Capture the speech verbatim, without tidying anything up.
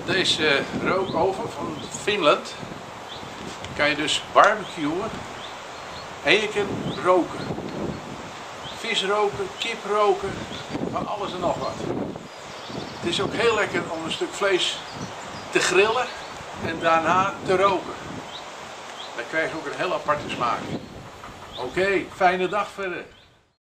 deze rookoven van Finland kan je dus barbecuen en je kunt roken. Vis roken, kip roken, van alles en nog wat. Het is ook heel lekker om een stuk vlees te grillen en daarna te roken. Dan krijg je ook een heel aparte smaak. Oké, fijne dag verder.